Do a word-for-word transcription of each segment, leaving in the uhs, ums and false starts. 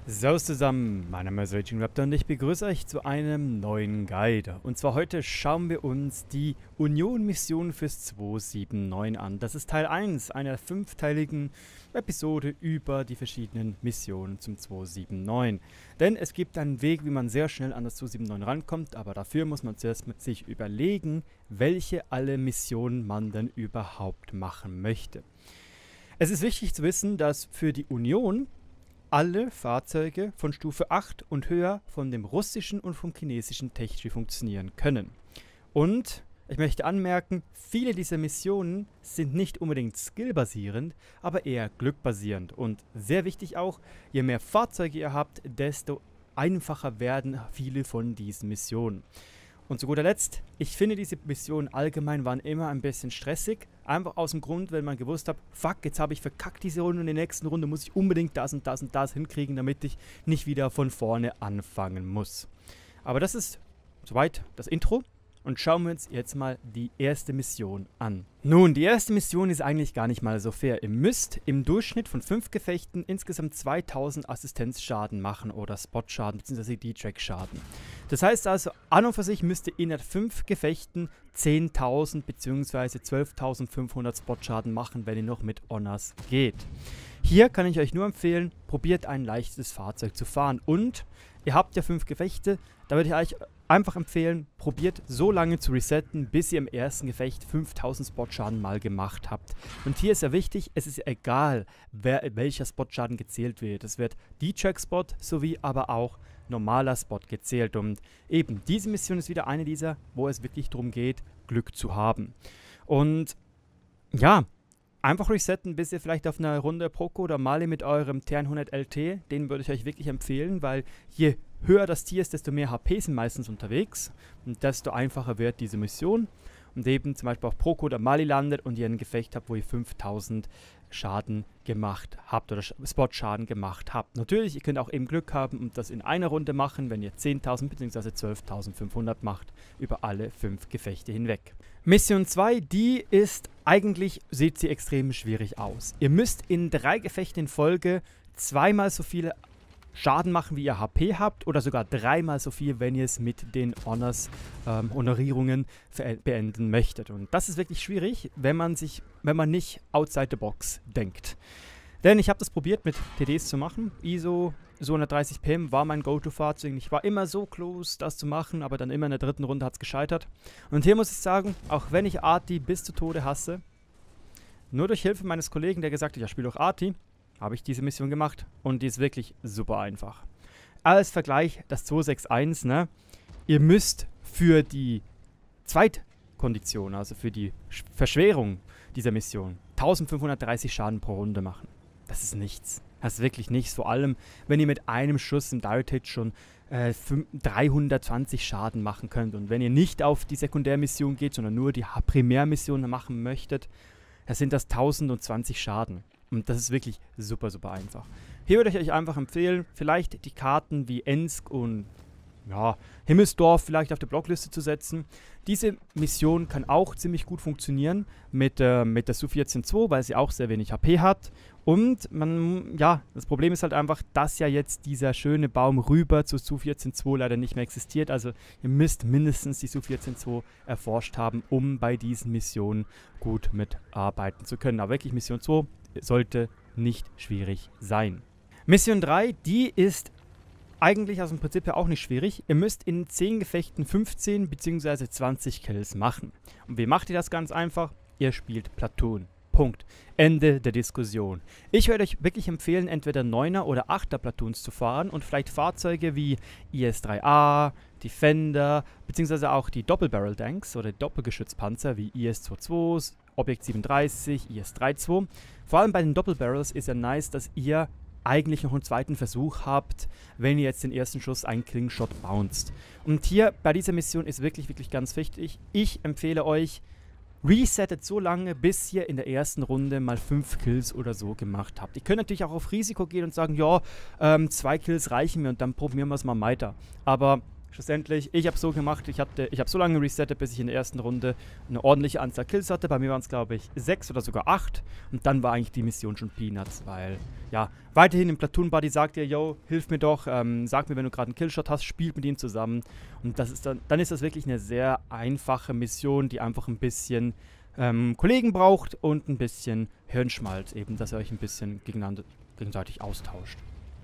Servus zusammen, mein Name ist Raging Raptor und ich begrüße euch zu einem neuen Guide. Und zwar heute schauen wir uns die Union-Mission fürs zwei sieben neun an. Das ist Teil eins einer fünfteiligen Episode über die verschiedenen Missionen zum zwei sieben neun. Denn es gibt einen Weg, wie man sehr schnell an das zwei sieben neun rankommt, aber dafür muss man zuerst mit sich überlegen, welche alle Missionen man denn überhaupt machen möchte. Es ist wichtig zu wissen, dass für die Union alle Fahrzeuge von Stufe acht und höher von dem russischen und vom chinesischen Tech-Tree funktionieren können. Und ich möchte anmerken, viele dieser Missionen sind nicht unbedingt skillbasierend, aber eher glückbasierend. Und sehr wichtig auch, je mehr Fahrzeuge ihr habt, desto einfacher werden viele von diesen Missionen. Und zu guter Letzt, ich finde diese Missionen allgemein waren immer ein bisschen stressig. Einfach aus dem Grund, wenn man gewusst hat, fuck, jetzt habe ich verkackt diese Runde und in der nächsten Runde muss ich unbedingt das und das und das hinkriegen, damit ich nicht wieder von vorne anfangen muss. Aber das ist soweit das Intro. Und schauen wir uns jetzt mal die erste Mission an. Nun, die erste Mission ist eigentlich gar nicht mal so fair. Ihr müsst im Durchschnitt von fünf Gefechten insgesamt zweitausend Assistenzschaden machen oder Spotschaden bzw. D-Track-Schaden. Das heißt also, an und für sich müsst ihr innerhalb fünf Gefechten zehntausend bzw. zwölftausendfünfhundert Spotschaden machen, wenn ihr noch mit Honors geht. Hier kann ich euch nur empfehlen, probiert ein leichtes Fahrzeug zu fahren. Und ihr habt ja fünf Gefechte, da würde ich euch einfach empfehlen, probiert so lange zu resetten, bis ihr im ersten Gefecht fünftausend Spotschaden mal gemacht habt. Und hier ist ja wichtig, es ist egal, wer, welcher Spotschaden gezählt wird. Es wird D-Track-Spot sowie aber auch normaler Spot gezählt. Und eben, diese Mission ist wieder eine dieser, wo es wirklich darum geht, Glück zu haben. Und ja, einfach resetten, bis ihr vielleicht auf einer Runde Poco oder Mali mit eurem T hundert L T, den würde ich euch wirklich empfehlen, weil je höher das Tier ist, desto mehr H P sind meistens unterwegs und desto einfacher wird diese Mission. Und eben zum Beispiel auf Poco oder Mali landet und ihr ein Gefecht habt, wo ihr fünftausend Schaden gemacht habt oder Spot-Schaden gemacht habt. Natürlich, ihr könnt auch eben Glück haben und das in einer Runde machen, wenn ihr zehntausend bzw. zwölftausendfünfhundert macht, über alle fünf Gefechte hinweg. Mission zwei, die ist eigentlich, sieht sie extrem schwierig aus. Ihr müsst in drei Gefechten in Folge zweimal so viele Schaden machen, wie ihr H P habt, oder sogar dreimal so viel, wenn ihr es mit den Honors, ähm, Honorierungen beenden möchtet. Und das ist wirklich schwierig, wenn man sich, wenn man nicht outside the box denkt. Denn ich habe das probiert mit T Ds zu machen. I S O so hundertdreißig P M war mein Go-To-Fahrzeug. Ich war immer so close, das zu machen, aber dann immer in der dritten Runde hat es gescheitert. Und hier muss ich sagen, auch wenn ich Arti bis zu Tode hasse, nur durch Hilfe meines Kollegen, der gesagt hat, ja, spiel doch Arti, habe ich diese Mission gemacht und die ist wirklich super einfach. Als Vergleich, das zwei sechs eins, ne? Ihr müsst für die Zweitkondition, also für die Verschwerung dieser Mission, eintausendfünfhundertdreißig Schaden pro Runde machen. Das ist nichts. Das ist wirklich nichts. Vor allem, wenn ihr mit einem Schuss im Direct Hit schon äh, dreihundertzwanzig Schaden machen könnt. Und wenn ihr nicht auf die Sekundärmission geht, sondern nur die Primärmission machen möchtet, dann sind das tausendzwanzig Schaden. Und das ist wirklich super, super einfach. Hier würde ich euch einfach empfehlen, vielleicht die Karten wie Ensk und ja, Himmelsdorf vielleicht auf der Blockliste zu setzen. Diese Mission kann auch ziemlich gut funktionieren mit, äh, mit der S U vierzehn zwei, weil sie auch sehr wenig H P hat. Und man, ja, das Problem ist halt einfach, dass ja jetzt dieser schöne Baum rüber zur S U vierzehn zwei leider nicht mehr existiert. Also ihr müsst mindestens die S U vierzehn zwei erforscht haben, um bei diesen Missionen gut mitarbeiten zu können. Aber wirklich Mission zwei sollte nicht schwierig sein. Mission drei, die ist eigentlich aus dem Prinzip her auch nicht schwierig. Ihr müsst in zehn Gefechten fünfzehn bzw. zwanzig Kills machen. Und wie macht ihr das ganz einfach? Ihr spielt Platoon. Punkt. Ende der Diskussion. Ich würde euch wirklich empfehlen, entweder neuner oder achter Platoons zu fahren und vielleicht Fahrzeuge wie I S drei A, Defender, beziehungsweise auch die Doppelbarrel-Tanks oder Doppelgeschützpanzer wie I S zweiundzwanzig, Objekt siebenunddreißig, I S zweiunddreißig. Vor allem bei den Doppelbarrels ist ja nice, dass ihr eigentlich noch einen zweiten Versuch habt, wenn ihr jetzt den ersten Schuss einen Klingshot bounced. Und hier bei dieser Mission ist wirklich, wirklich ganz wichtig. Ich empfehle euch, resettet so lange, bis ihr in der ersten Runde mal fünf Kills oder so gemacht habt. Ihr könnt natürlich auch auf Risiko gehen und sagen, ja, ähm, zwei Kills reichen mir und dann probieren wir es mal weiter. Aber schlussendlich, ich habe so gemacht, ich, hatte, ich habe so lange resettet, bis ich in der ersten Runde eine ordentliche Anzahl Kills hatte. Bei mir waren es, glaube ich, sechs oder sogar acht. Und dann war eigentlich die Mission schon Peanuts, weil, ja, weiterhin im Platoon Buddy sagt ihr, yo, hilf mir doch, ähm, sag mir, wenn du gerade einen Killshot hast, spielt mit ihm zusammen. Und das ist dann, dann ist das wirklich eine sehr einfache Mission, die einfach ein bisschen ähm, Kollegen braucht und ein bisschen Hirnschmalz, eben, dass ihr euch ein bisschen gegeneinander, gegenseitig austauscht.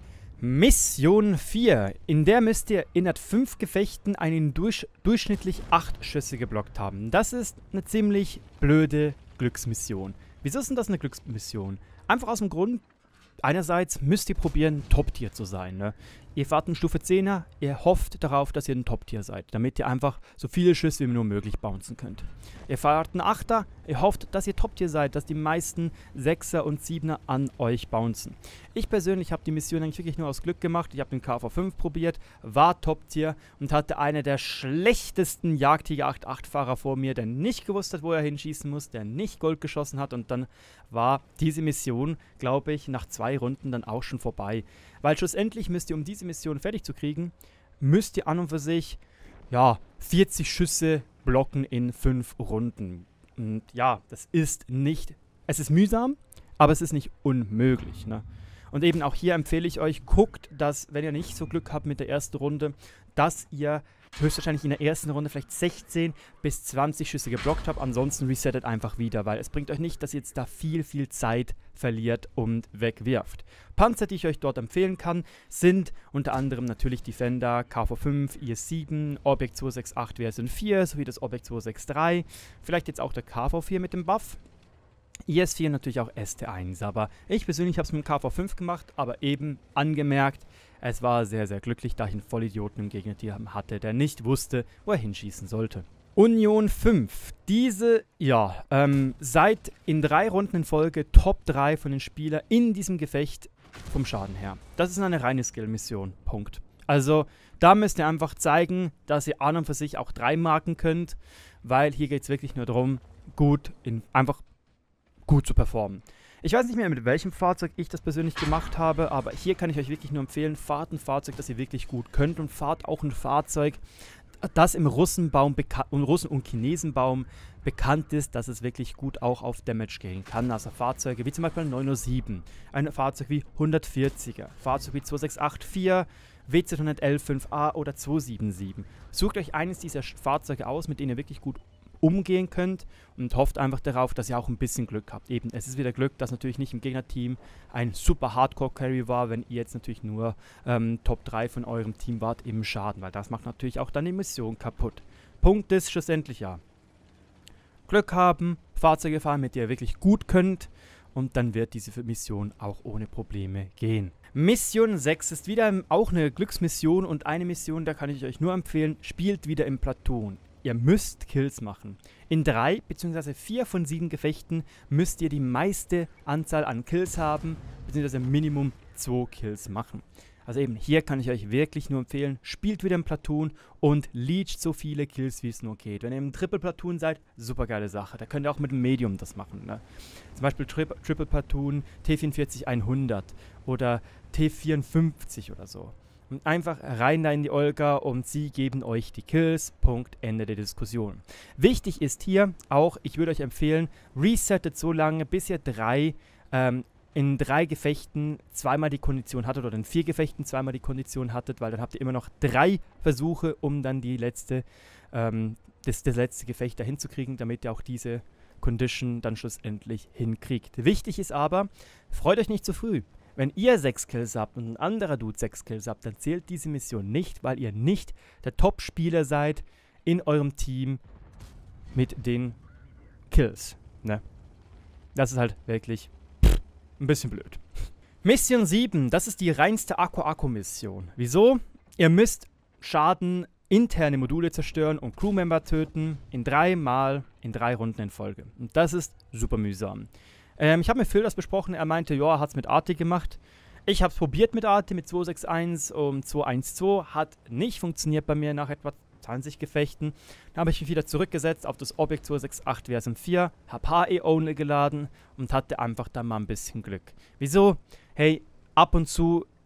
Mission vier. In der müsst ihr innerhalb fünf Gefechten einen durch, durchschnittlich acht Schüsse geblockt haben. Das ist eine ziemlich blöde Glücksmission. Wieso ist denn das eine Glücksmission? Einfach aus dem Grund, einerseits müsst ihr probieren, Top-Tier zu sein. Ne? Ihr fahrt einen Stufe zehner, ihr hofft darauf, dass ihr ein Top-Tier seid, damit ihr einfach so viele Schüsse wie nur möglich bouncen könnt. Ihr fahrt einen achter, ihr hofft, dass ihr Top-Tier seid, dass die meisten sechser und siebener an euch bouncen. Ich persönlich habe die Mission eigentlich wirklich nur aus Glück gemacht. Ich habe den K V fünf probiert, war Top-Tier und hatte einen der schlechtesten Jagdtiger acht acht Fahrer vor mir, der nicht gewusst hat, wo er hinschießen muss, der nicht Gold geschossen hat, und dann war diese Mission, glaube ich, nach zwei Runden dann auch schon vorbei. Weil schlussendlich müsst ihr, um diese Mission fertig zu kriegen, müsst ihr an und für sich, ja, vierzig Schüsse blocken in fünf Runden. Und ja, das ist nicht, es ist mühsam, aber es ist nicht unmöglich, ne? Und eben auch hier empfehle ich euch, guckt, dass, wenn ihr nicht so Glück habt mit der ersten Runde, dass ihr höchstwahrscheinlich in der ersten Runde vielleicht sechzehn bis zwanzig Schüsse geblockt habt. Ansonsten resettet einfach wieder, weil es bringt euch nicht, dass ihr jetzt da viel, viel Zeit verliert und wegwirft. Panzer, die ich euch dort empfehlen kann, sind unter anderem natürlich Defender, K V fünf, I S sieben, Objekt zwei sechs acht Version vier sowie das Objekt zwei sechs drei. Vielleicht jetzt auch der K V vier mit dem Buff. I S vier natürlich auch S T eins, aber ich persönlich habe es mit dem K V fünf gemacht, aber eben angemerkt, es war sehr, sehr glücklich, da ich einen Vollidioten im Gegnerteam hatte, der nicht wusste, wo er hinschießen sollte. Union fünf. Diese, ja, ähm, seid in drei Runden in Folge Top drei von den Spielern in diesem Gefecht vom Schaden her. Das ist eine reine Skill-Mission. Punkt. Also, da müsst ihr einfach zeigen, dass ihr an und für sich auch drei marken könnt, weil hier geht es wirklich nur darum, gut, in, einfach gut zu performen. Ich weiß nicht mehr, mit welchem Fahrzeug ich das persönlich gemacht habe, aber hier kann ich euch wirklich nur empfehlen, fahrt ein Fahrzeug, das ihr wirklich gut könnt, und fahrt auch ein Fahrzeug, das im Russenbaum und Russen- und Chinesenbaum bekannt ist, dass es wirklich gut auch auf Damage gehen kann. Also Fahrzeuge wie zum Beispiel ein neun null sieben, ein Fahrzeug wie hundertvierziger, Fahrzeug wie zwei sechs acht vier, W Z eins eins fünf A oder zwei sieben sieben. Sucht euch eines dieser Fahrzeuge aus, mit denen ihr wirklich gut umgehen könnt, und hofft einfach darauf, dass ihr auch ein bisschen Glück habt. Eben, es ist wieder Glück, dass natürlich nicht im Gegnerteam ein super Hardcore-Carry war, wenn ihr jetzt natürlich nur ähm, Top drei von eurem Team wart im Schaden, weil das macht natürlich auch dann die Mission kaputt. Punkt ist schlussendlich ja, Glück haben, Fahrzeuge fahren, mit denen ihr wirklich gut könnt, und dann wird diese Mission auch ohne Probleme gehen. Mission sechs ist wieder auch eine Glücksmission, und eine Mission, da kann ich euch nur empfehlen, spielt wieder im Platoon. Ihr müsst Kills machen. In drei bzw. vier von sieben Gefechten müsst ihr die meiste Anzahl an Kills haben, bzw. Minimum zwei Kills machen. Also eben, hier kann ich euch wirklich nur empfehlen, spielt wieder im Platoon und leacht so viele Kills, wie es nur geht. Wenn ihr im Triple Platoon seid, super geile Sache. Da könnt ihr auch mit dem Medium das machen. Ne? Zum Beispiel Tri Triple Platoon T vierundvierzig hundert oder T vierundfünfzig oder so. Und einfach rein da in die Olga, und sie geben euch die Kills. Punkt, Ende der Diskussion. Wichtig ist hier auch, ich würde euch empfehlen, resettet so lange, bis ihr drei, ähm, in drei Gefechten zweimal die Kondition hattet, oder in vier Gefechten zweimal die Kondition hattet, weil dann habt ihr immer noch drei Versuche, um dann die letzte, ähm, das, das letzte Gefecht dahin zu kriegen, damit ihr auch diese Condition dann schlussendlich hinkriegt. Wichtig ist aber, freut euch nicht zu früh. Wenn ihr sechs Kills habt und ein anderer Dude sechs Kills habt, dann zählt diese Mission nicht, weil ihr nicht der Top-Spieler seid in eurem Team mit den Kills. Ne? Das ist halt wirklich pff, ein bisschen blöd. Mission sieben, das ist die reinste Akku-Akku-Mission. Wieso? Ihr müsst Schaden, interne Module zerstören und Crewmember töten in drei Mal in drei Runden in Folge. Und das ist super mühsam. Ähm, ich habe mit Phil das besprochen, er meinte, ja, er hat es mit Arti gemacht. Ich habe es probiert mit Arti, mit zwei sechs eins und zwei eins zwei, hat nicht funktioniert bei mir nach etwa zwanzig Gefechten. Dann habe ich mich wieder zurückgesetzt auf das Objekt zwei sechs acht Version vier, habe H E-Only geladen und hatte einfach dann mal ein bisschen Glück. Wieso? Hey, ab und zu,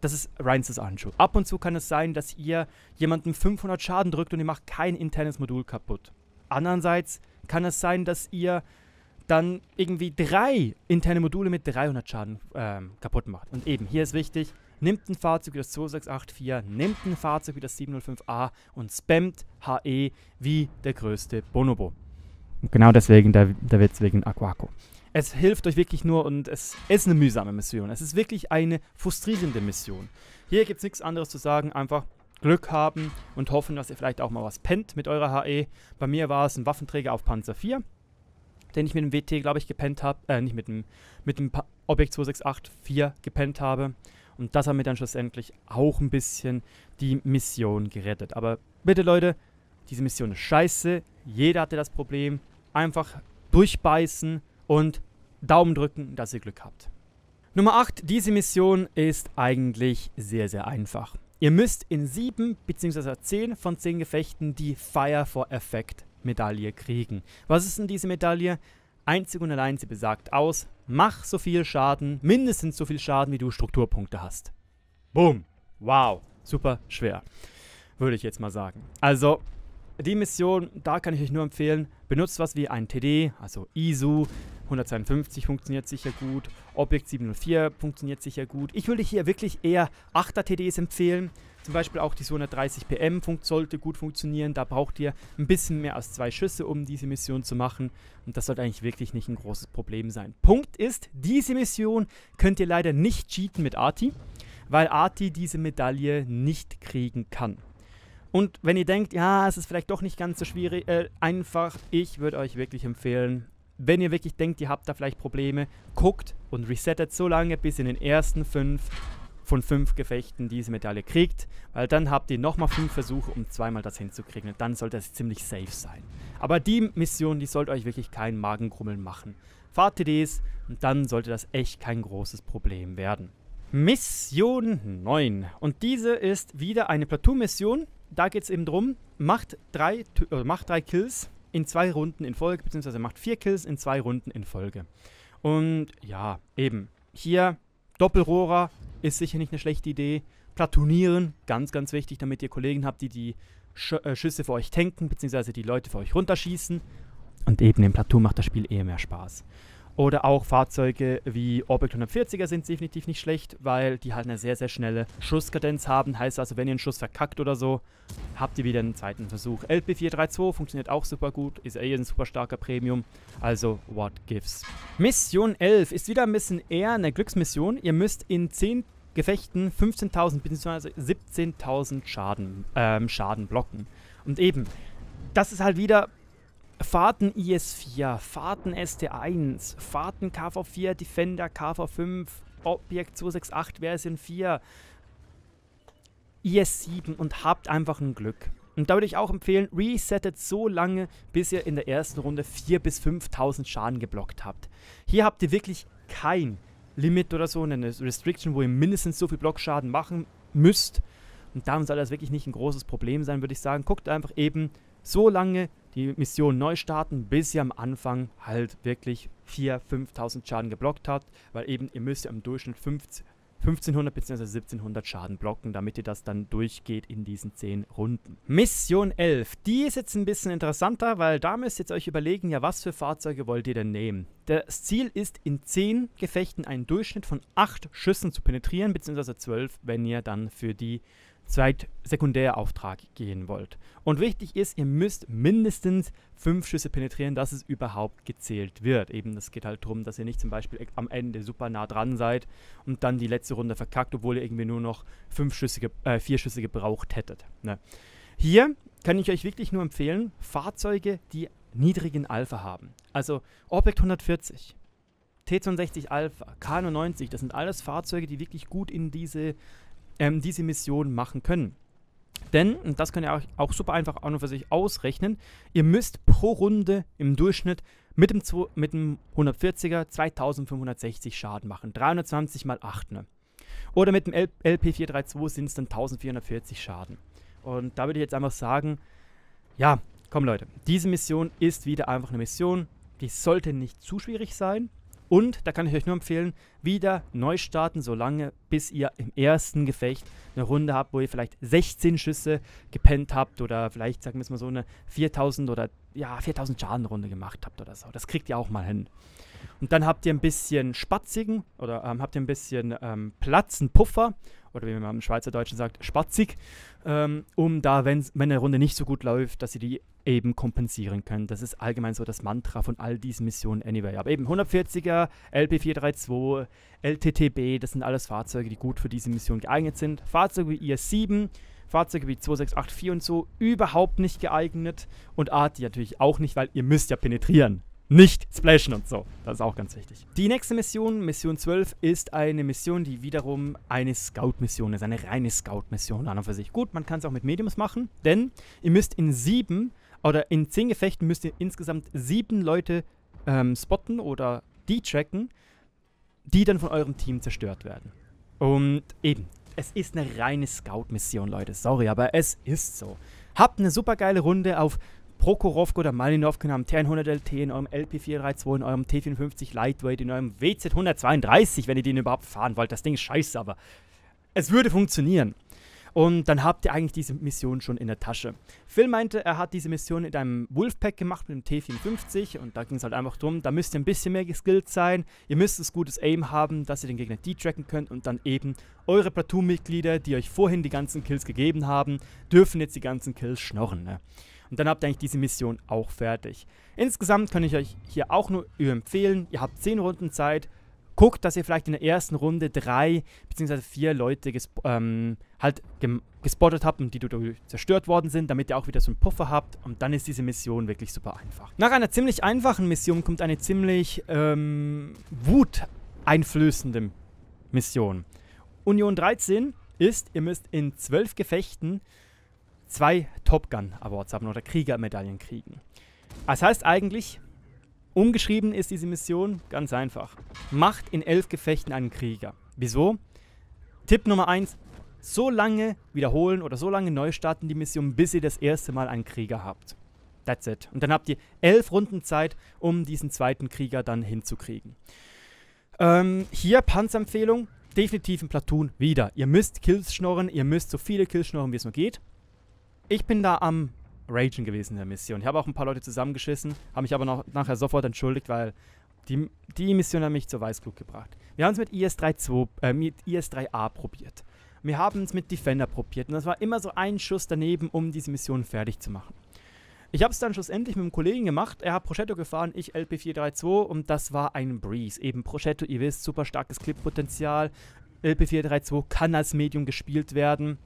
das ist reinstes Anschuh. Ab und zu kann es sein, dass ihr jemandem fünfhundert Schaden drückt und ihr macht kein internes Modul kaputt. Andererseits kann es sein, dass ihr dann irgendwie drei interne Module mit dreihundert Schaden ähm, kaputt macht. Und eben, hier ist wichtig, nimmt ein Fahrzeug wie das zwei sechs acht vier, nimmt ein Fahrzeug wie das sieben null fünf A und spammt H E wie der größte Bonobo. Und genau deswegen der, der Witz wegen Aquaco. Es hilft euch wirklich nur und es ist eine mühsame Mission. Es ist wirklich eine frustrierende Mission. Hier gibt es nichts anderes zu sagen, einfach Glück haben und hoffen, dass ihr vielleicht auch mal was pennt mit eurer H E. Bei mir war es ein Waffenträger auf Panzer vier, den ich mit dem W T, glaube ich, gepennt habe, äh, nicht mit dem, mit dem Objekt zwei sechs acht vier gepennt habe. Und das hat mir dann schlussendlich auch ein bisschen die Mission gerettet. Aber bitte Leute, diese Mission ist scheiße. Jeder hatte das Problem. Einfach durchbeißen und Daumen drücken, dass ihr Glück habt. Nummer acht. Diese Mission ist eigentlich sehr, sehr einfach. Ihr müsst in sieben bzw. zehn von zehn Gefechten die Fire for Effect Medaille kriegen. Was ist denn diese Medaille? Einzig und allein, sie besagt aus, mach so viel Schaden, mindestens so viel Schaden, wie du Strukturpunkte hast. Boom. Wow. Super schwer. Würde ich jetzt mal sagen. Also, die Mission, da kann ich euch nur empfehlen, benutzt was wie ein T D, also I S U, hundertzweiundfünfzig funktioniert sicher gut, Objekt sieben null vier funktioniert sicher gut. Ich würde hier wirklich eher achter T Ds empfehlen. Zum Beispiel auch die zweihundertdreißig P M fun- sollte gut funktionieren. Da braucht ihr ein bisschen mehr als zwei Schüsse, um diese Mission zu machen. Und das sollte eigentlich wirklich nicht ein großes Problem sein. Punkt ist, diese Mission könnt ihr leider nicht cheaten mit Arti, weil Arti diese Medaille nicht kriegen kann. Und wenn ihr denkt, ja, es ist vielleicht doch nicht ganz so schwierig, äh, einfach, ich würde euch wirklich empfehlen, wenn ihr wirklich denkt, ihr habt da vielleicht Probleme, guckt und resettet so lange, bis ihr in den ersten fünf von fünf Gefechten diese Medaille kriegt, weil dann habt ihr nochmal fünf Versuche, um zweimal das hinzukriegen und dann sollte es ziemlich safe sein. Aber die Mission, die sollte euch wirklich kein Magenkrummeln machen. Fahrt T Ds und dann sollte das echt kein großes Problem werden. Mission neun. Und diese ist wieder eine Platoon-Mission. Da geht es eben drum, macht drei, äh, macht drei Kills in zwei Runden in Folge, beziehungsweise macht vier Kills in zwei Runden in Folge. Und ja, eben, hier Doppelrohrer ist sicher nicht eine schlechte Idee. Platoonieren, ganz, ganz wichtig, damit ihr Kollegen habt, die die Sch äh, Schüsse für euch tanken, beziehungsweise die Leute für euch runterschießen. Und eben im Platoon macht das Spiel eher mehr Spaß. Oder auch Fahrzeuge wie Objekt hundertvierziger sind definitiv nicht schlecht, weil die halt eine sehr, sehr schnelle Schusskadenz haben. Heißt also, wenn ihr einen Schuss verkackt oder so, habt ihr wieder einen zweiten Versuch. L P vier drei zwei funktioniert auch super gut, ist eh ein super starker Premium. Also, what gives. Mission elf ist wieder ein bisschen eher eine Glücksmission. Ihr müsst in zehn Gefechten fünfzehntausend bzw. siebzehntausend Schaden, ähm, Schaden blocken. Und eben, das ist halt wieder Fahrten I S vier, Fahrten S T eins, Fahrten K V vier, Defender K V fünf, Objekt zwei sechs acht Version vier, I S sieben und habt einfach ein Glück. Und da würde ich auch empfehlen, resettet so lange, bis ihr in der ersten Runde viertausend bis fünftausend Schaden geblockt habt. Hier habt ihr wirklich kein Limit oder so, eine Restriction, wo ihr mindestens so viel Blockschaden machen müsst. Und darum soll das wirklich nicht ein großes Problem sein, würde ich sagen. Guckt einfach eben so lange die Mission neu starten, bis ihr am Anfang halt wirklich viertausend, fünftausend Schaden geblockt habt, weil eben ihr müsst ja im Durchschnitt fünfzehnhundert bzw. siebzehnhundert Schaden blocken, damit ihr das dann durchgeht in diesen zehn Runden. Mission elf, die ist jetzt ein bisschen interessanter, weil da müsst ihr jetzt euch überlegen, ja, was für Fahrzeuge wollt ihr denn nehmen? Das Ziel ist, in zehn Gefechten einen Durchschnitt von acht Schüssen zu penetrieren, beziehungsweise zwölf, wenn ihr dann für die Zweit-Sekundärauftrag gehen wollt. Und wichtig ist, ihr müsst mindestens fünf Schüsse penetrieren, dass es überhaupt gezählt wird. Eben, das geht halt darum, dass ihr nicht zum Beispiel am Ende super nah dran seid und dann die letzte Runde verkackt, obwohl ihr irgendwie nur noch fünf Schüsse, äh, vier Schüsse gebraucht hättet. Ne? Hier kann ich euch wirklich nur empfehlen, Fahrzeuge, die niedrigen Alpha haben. Also Objekt hundertvierzig, T zweiundsechzig Alpha, K neunundneunzig, das sind alles Fahrzeuge, die wirklich gut in diese Ähm, diese Mission machen können. Denn, und das könnt ihr auch, auch super einfach auch nur für sich ausrechnen, ihr müsst pro Runde im Durchschnitt mit dem, mit dem hundertvierziger zweitausendfünfhundertsechzig Schaden machen. dreihundertzwanzig mal acht. Ne? Oder mit dem L P vier drei zwei sind es dann eintausendvierhundertvierzig Schaden. Und da würde ich jetzt einfach sagen, ja, komm Leute, diese Mission ist wieder einfach eine Mission, die sollte nicht zu schwierig sein. Und, da kann ich euch nur empfehlen, wieder neu starten, solange bis ihr im ersten Gefecht eine Runde habt, wo ihr vielleicht sechzehn Schüsse gepennt habt oder vielleicht, sagen wir es mal so, eine viertausend oder ja, viertausend Schadenrunde gemacht habt oder so. Das kriegt ihr auch mal hin. Und dann habt ihr ein bisschen spatzigen oder ähm, habt ihr ein bisschen ähm, Platz, einen Puffer oder wie man im Schweizerdeutschen sagt, spatzig, ähm, um da, wenn, wenn eine Runde nicht so gut läuft, dass ihr die eben kompensieren könnt. Das ist allgemein so das Mantra von all diesen Missionen anyway. Aber eben hundertvierziger, L P vier drei zwei, L T T B, das sind alles Fahrzeuge, die gut für diese Mission geeignet sind. Fahrzeuge wie I S sieben, Fahrzeuge wie zwei sechs acht vier und so, überhaupt nicht geeignet. Und Arty natürlich auch nicht, weil ihr müsst ja penetrieren. Nicht splashen und so. Das ist auch ganz wichtig. Die nächste Mission, Mission zwölf, ist eine Mission, die wiederum eine Scout-Mission ist. Eine reine Scout-Mission an und für sich. Gut, man kann es auch mit Mediums machen, denn ihr müsst in sieben oder in zehn Gefechten müsst ihr insgesamt sieben Leute ähm, spotten oder de-tracken, die dann von eurem Team zerstört werden. Und eben, es ist eine reine Scout-Mission, Leute. Sorry, aber es ist so. Habt eine super geile Runde auf Prokhorovka oder Malinovka in eurem T hundert L T, in eurem L P vier drei zwei, in eurem T vierundfünfzig Lightweight, in eurem W Z hundertzweiunddreißig, wenn ihr den überhaupt fahren wollt. Das Ding ist scheiße, aber es würde funktionieren. Und dann habt ihr eigentlich diese Mission schon in der Tasche. Phil meinte, er hat diese Mission in einem Wolfpack gemacht mit dem T vierundfünfzig und da ging es halt einfach drum, da müsst ihr ein bisschen mehr geskillt sein, ihr müsst ein gutes Aim haben, dass ihr den Gegner de-tracken könnt und dann eben eure Platoon-Mitglieder, die euch vorhin die ganzen Kills gegeben haben, dürfen jetzt die ganzen Kills schnorren, ne? Und dann habt ihr eigentlich diese Mission auch fertig. Insgesamt kann ich euch hier auch nur empfehlen, ihr habt zehn Runden Zeit. Guckt, dass ihr vielleicht in der ersten Runde drei bzw. vier Leute gesp ähm, halt gespottet habt und die dadurch zerstört worden sind, damit ihr auch wieder so einen Puffer habt. Und dann ist diese Mission wirklich super einfach. Nach einer ziemlich einfachen Mission kommt eine ziemlich ähm, wuteinflößende Mission. Union dreizehn ist, ihr müsst in zwölf Gefechten zwei Top Gun Awards haben oder Kriegermedaillen kriegen. Das heißt eigentlich, umgeschrieben ist diese Mission ganz einfach. Macht in elf Gefechten einen Krieger. Wieso? Tipp Nummer eins, so lange wiederholen oder so lange neu starten die Mission, bis ihr das erste Mal einen Krieger habt. That's it. Und dann habt ihr elf Runden Zeit, um diesen zweiten Krieger dann hinzukriegen. Ähm, hier Panzerempfehlung, definitiv ein Platoon wieder. Ihr müsst Kills schnorren, ihr müsst so viele Kills schnorren, wie es nur geht. Ich bin da am Ragen gewesen in der Mission. Ich habe auch ein paar Leute zusammengeschissen, habe mich aber noch nachher sofort entschuldigt, weil die, die Mission hat mich zur Weißglut gebracht. Wir haben es mit I S drei zwei, äh, mit I S drei A probiert. Wir haben es mit Defender probiert und das war immer so ein Schuss daneben, um diese Mission fertig zu machen. Ich habe es dann schlussendlich mit einem Kollegen gemacht. Er hat Progetto gefahren, ich L P vier drei zwei und das war ein Breeze. Eben Progetto, ihr wisst, super starkes Clip-Potenzial. L P vier drei zwei kann als Medium gespielt werden.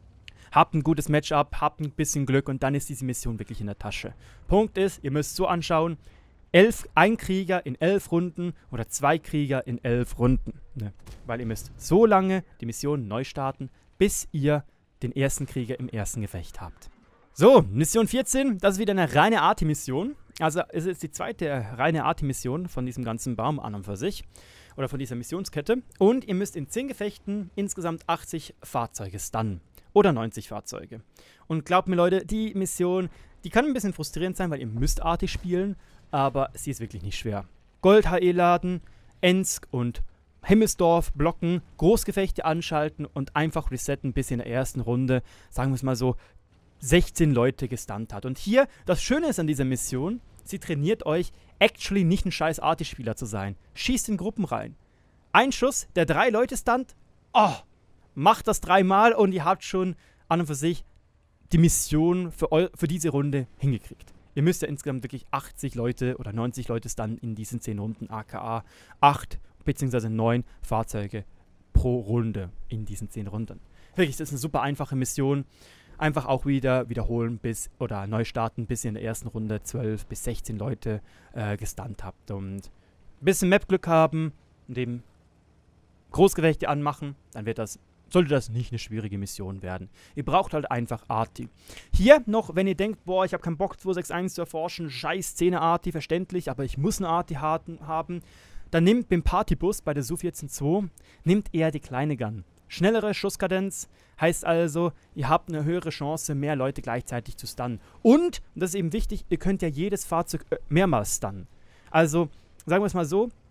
Habt ein gutes Matchup, habt ein bisschen Glück und dann ist diese Mission wirklich in der Tasche. Punkt ist, ihr müsst so anschauen, elf, ein Krieger in elf Runden oder zwei Krieger in elf Runden. Ne? Weil ihr müsst so lange die Mission neu starten, bis ihr den ersten Krieger im ersten Gefecht habt. So, Mission vierzehn, das ist wieder eine reine Arty-Mission. Also es ist die zweite reine Arty-Mission von diesem ganzen Baum an und für sich. Oder von dieser Missionskette. Und ihr müsst in zehn Gefechten insgesamt achtzig Fahrzeuge stunnen. Oder neunzig Fahrzeuge. Und glaubt mir, Leute, die Mission, die kann ein bisschen frustrierend sein, weil ihr müsst Arty spielen, aber sie ist wirklich nicht schwer. Gold-H E laden, Ensk und Himmelsdorf blocken, Großgefechte anschalten und einfach resetten, bis in der ersten Runde, sagen wir es mal so, sechzehn Leute gestunt hat. Und hier, das Schöne ist an dieser Mission, sie trainiert euch, actually nicht ein scheiß Arty-Spieler zu sein. Schießt in Gruppen rein. Ein Schuss, der drei Leute stunt, oh, macht das dreimal und ihr habt schon an und für sich die Mission für, eu für diese Runde hingekriegt. Ihr müsst ja insgesamt wirklich achtzig Leute oder neunzig Leute dann in diesen zehn Runden, aka acht bzw. neun Fahrzeuge pro Runde in diesen zehn Runden. Wirklich, das ist eine super einfache Mission. Einfach auch wieder wiederholen bis oder neu starten, bis ihr in der ersten Runde zwölf bis sechzehn Leute äh, gestunt habt. Und ein bisschen Map-Glück haben und eben Großgefechte anmachen, dann wird das sollte das nicht eine schwierige Mission werden. Ihr braucht halt einfach Arty. Hier noch, wenn ihr denkt, boah, ich habe keinen Bock zwei sechs eins zu erforschen, scheiß Szene Arty, verständlich, aber ich muss eine Arty haben, dann nehmt beim Partybus bei der S U vierzehn zwei, nehmt eher die kleine Gun. Schnellere Schusskadenz heißt also, ihr habt eine höhere Chance, mehr Leute gleichzeitig zu stunnen. Und, und das ist eben wichtig, ihr könnt ja jedes Fahrzeug mehrmals stunnen. Also, sagen wir es mal so,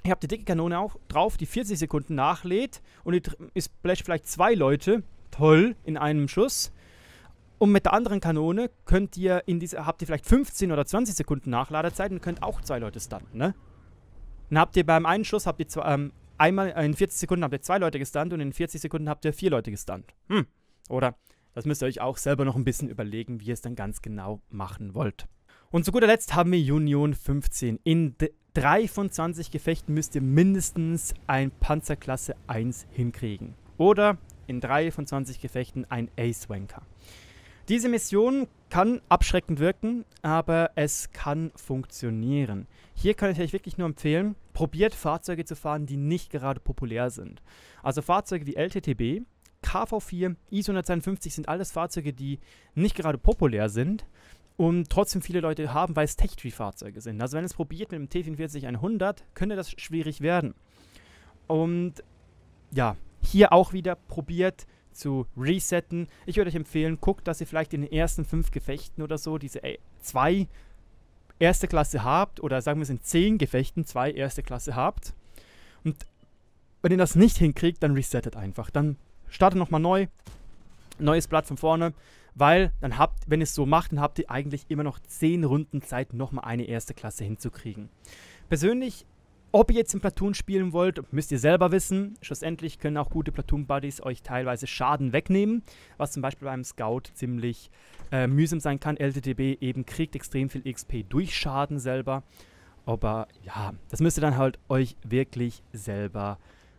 Ihr habt die dicke Kanone auch drauf, die vierzig Sekunden nachlädt und es splasht vielleicht zwei Leute, toll, in einem Schuss. Und mit der anderen Kanone könnt ihr in diese, habt ihr vielleicht fünfzehn oder zwanzig Sekunden Nachladezeit und könnt auch zwei Leute stunnen, ne? Dann habt ihr beim einen Schuss, habt ihr zwei, ähm, einmal in vierzig Sekunden habt ihr zwei Leute gestunt und in vierzig Sekunden habt ihr vier Leute gestunt. Hm. Oder, das müsst ihr euch auch selber noch ein bisschen überlegen, wie ihr es dann ganz genau machen wollt. Und zu guter Letzt haben wir Union fünfzehn. In drei von zwanzig Gefechten müsst ihr mindestens ein Panzerklasse eins hinkriegen. Oder in drei von zwanzig Gefechten ein Ace-Wanker. Diese Mission kann abschreckend wirken, aber es kann funktionieren. Hier kann ich euch wirklich nur empfehlen, probiert Fahrzeuge zu fahren, die nicht gerade populär sind. Also Fahrzeuge wie L T T B, K V vier, I S O hundertzweiundfünfzig sind alles Fahrzeuge, die nicht gerade populär sind und trotzdem viele Leute haben, weil es Tech-Tree-Fahrzeuge sind. Also wenn ihr es probiert mit dem T vierundvierzig hundert, könnte das schwierig werden. Und ja, hier auch wieder probiert zu resetten. Ich würde euch empfehlen, guckt, dass ihr vielleicht in den ersten fünf Gefechten oder so diese ey, zwei erste Klasse habt oder sagen wir es in zehn Gefechten zwei erste Klasse habt. Und wenn ihr das nicht hinkriegt, dann resettet einfach. Dann startet nochmal neu, neues Blatt von vorne, weil dann habt, wenn ihr es so macht, dann habt ihr eigentlich immer noch zehn Runden Zeit, nochmal eine erste Klasse hinzukriegen. Persönlich, ob ihr jetzt im Platoon spielen wollt, müsst ihr selber wissen. Schlussendlich können auch gute Platoon-Buddies euch teilweise Schaden wegnehmen, was zum Beispiel beim Scout ziemlich äh, mühsam sein kann. L T T B eben kriegt extrem viel X P durch Schaden selber. Aber ja, das müsst ihr dann halt euch wirklich selber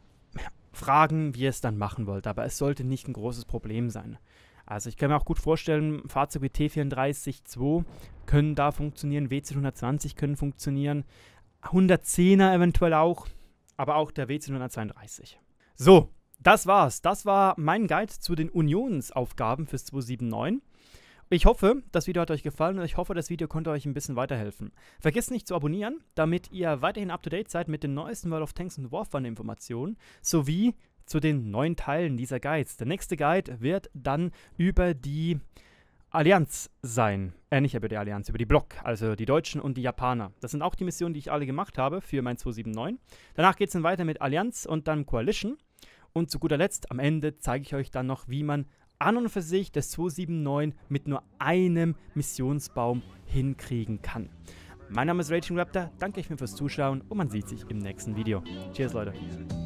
fragen, wie ihr es dann machen wollt. Aber es sollte nicht ein großes Problem sein. Also ich kann mir auch gut vorstellen, Fahrzeuge wie T vierunddreißig zwei können da funktionieren, W Z hundertzwanzig können funktionieren. hundertzehner eventuell auch, aber auch der W Z hundertzweiunddreißig. So, das war's. Das war mein Guide zu den Unionsaufgaben fürs zwei sieben neun. Ich hoffe, das Video hat euch gefallen und ich hoffe, das Video konnte euch ein bisschen weiterhelfen. Vergesst nicht zu abonnieren, damit ihr weiterhin up-to-date seid mit den neuesten World of Tanks und Warfare-Informationen sowie zu den neuen Teilen dieser Guides. Der nächste Guide wird dann über die Allianz sein. Äh, nicht über die Allianz, über die Block, also die Deutschen und die Japaner. Das sind auch die Missionen, die ich alle gemacht habe für mein zwei sieben neun. Danach geht es dann weiter mit Allianz und dann Coalition. Und zu guter Letzt, am Ende, zeige ich euch dann noch, wie man an und für sich das zwei sieben neun mit nur einem Missionsbaum hinkriegen kann. Mein Name ist Raging Raptor, danke euch fürs Zuschauen und man sieht sich im nächsten Video. Cheers, Leute.